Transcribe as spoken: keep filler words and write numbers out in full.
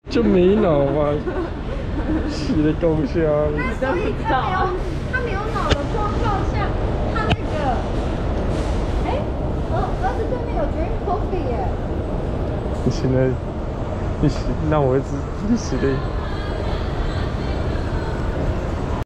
就没脑嘛，洗的东西啊。 所以他没有他没有脑的状况下，他那个，哎，儿儿子对面有 Dream Coffee 耶。 你现在，你洗，那我一直你洗的。